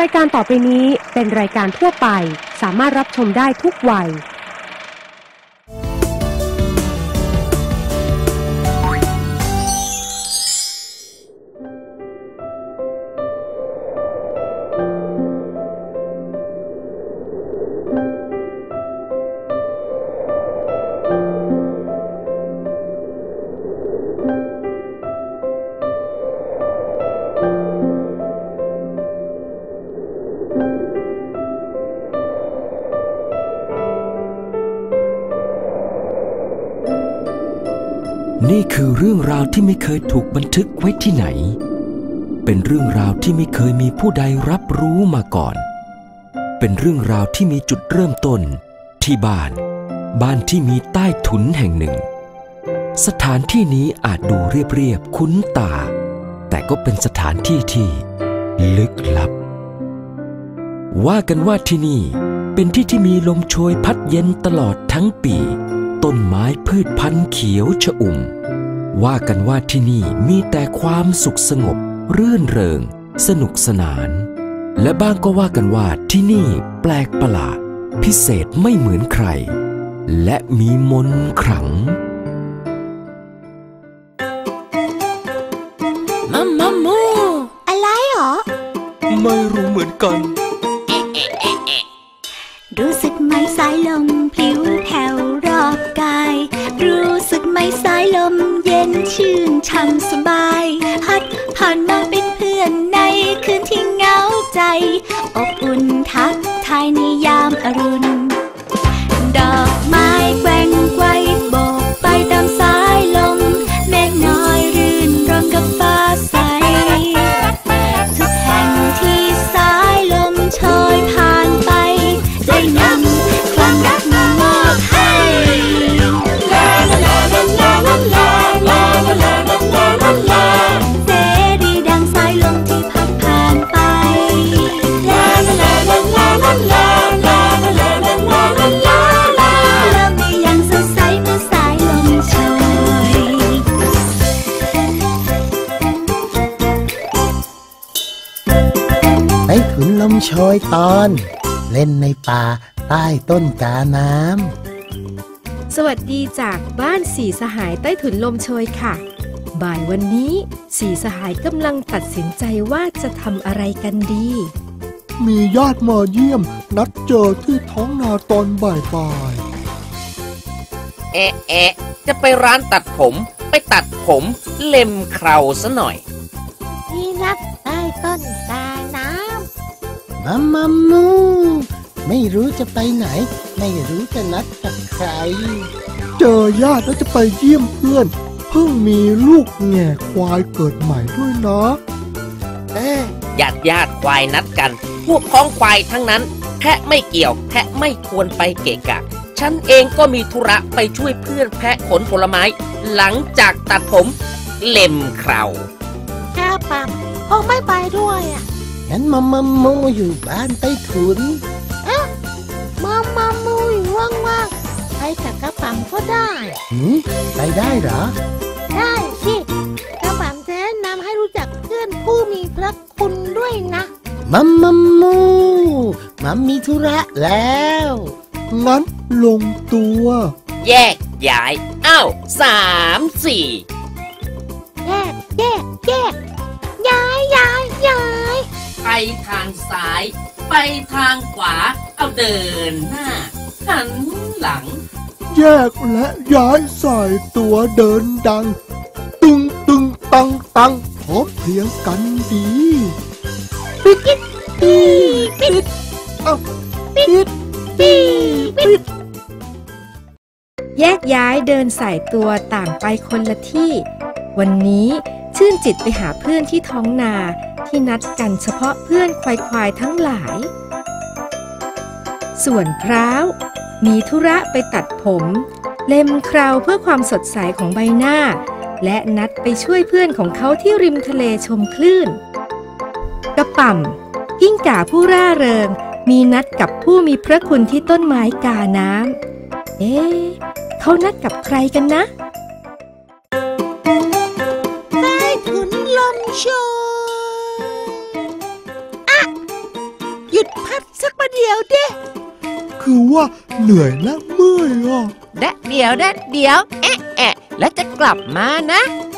รายการต่อไปนี้เป็นรายการทั่วไปสามารถรับชมได้ทุกวัยนี่คือเรื่องราวที่ไม่เคยถูกบันทึกไว้ที่ไหนเป็นเรื่องราวที่ไม่เคยมีผู้ใดรับรู้มาก่อนเป็นเรื่องราวที่มีจุดเริ่มต้นที่บ้านที่มีใต้ถุนแห่งหนึ่งสถานที่นี้อาจดูเรียบๆคุ้นตาแต่ก็เป็นสถานที่ที่ลึกลับว่ากันว่าที่นี่เป็นที่ที่มีลมโชยพัดเย็นตลอดทั้งปีต้นไม้พืชพันธุ์เขียวชอุ่มว่ากันว่าที่นี่มีแต่ความสุขสงบรื่นเริงสนุกสนานและบ้างก็ว่ากันว่าที่นี่แปลกประหลาดพิเศษไม่เหมือนใครและมีมนต์ขลังมัมมูอะไรหรอไม่รู้เหมือนกันรู้สึกไหมสายลมพลิ้วแถวรอบกายรู้สึกไหมสายลมเย็นชื่นช่ำสบายพัดผ่านมาเป็นเพื่อนในคืนที่เหงาใจอบอุ่นทักทายในยามอรุณดอกไม้แกว่งไกวโบกไปตามสายลมเมฆน้อยรื่นรมกับฟ้าใสทุกแห่งที่สายลมโชยผ่านไปได้นำความรักมามอบให้ลาลาลาลาลาลาลาลาลาลาลาลาลาเสรีดังสายลมที่พัดผ่านไปลาลาลาลาลาลาลาลาลาลาลาลาลาลาโลกนี้ยังสดใสเมื่อสายลมโชยใต้ถุนลมโชยตอนเล่นในป่าใต้ต้นกาน้ำสวัสดีจากบ้านสี่สหายใต้ถุนลมโชยค่ะบ่ายวันนี้สี่สหายกำลังตัดสินใจว่าจะทำอะไรกันดีมีญาติมาเยี่ยมนัดเจอที่ท้องนาตอนบ่ายจะไปร้านตัดผมไปตัดผมเล็มเคราซะหน่อยที่นัดใต้ต้นกาน้ำมัมมูไม่รู้จะไปไหนไม่รู้จะนัดกับใครเจอญาติแล้วจะไปเยี่ยมเพื่อนเพิ่งมีลูกแง่ควายเกิดใหม่ด้วยนะญาติควายนัดกันพวกพ้องควายทั้งนั้นแพะไม่เกี่ยวแพะไม่ควรไปเกะกะฉันเองก็มีธุระไปช่วยเพื่อนแพะขนผลไม้หลังจากตัดผมเล็มเคราแค่ปังคงไม่ไปด้วยงั้นมัมมูอยู่บ้านใต้ถุนมัมมูอยู่ว่างๆไปกับกระปังก็ได้ไปได้เหรอได้สิกระปังจะแนะนำให้รู้จักเพื่อนผู้มีพระคุณด้วยนะมัมมูมัมมีธุระแล้วงั้นลงตัวแยกย้าย3 4 ย้ายไปทางซ้ายไปทางขวาเอาเดินหน้าหันหลังแยกและย้ายใส่ตัวเดินดังตึงตังพร้อมเพรียงกันดีปิดแยกย้ายเดินสายตัวต่างไปคนละที่วันนี้ชื่นจิตไปหาเพื่อนที่ท้องนาที่นัดกันเฉพาะเพื่อนควายทั้งหลายส่วนพร้าวมีธุระไปตัดผมเล็มเคราเพื่อความสดใสของใบหน้าและนัดไปช่วยเพื่อนของเขาที่ริมทะเลชมคลื่นกระป่ำกิ้งก่าผู้ร่าเริงมีนัดกับผู้มีพระคุณที่ต้นไม้กาน้ำเขานัดกับใครกันนะใต้ถุนลมโชยยุดพักสักประเดี๋ยวดิคือว่าเหนื่อยและเมื่อยอ่ะเดี๋ยวแอะแล้วจะกลับมานะ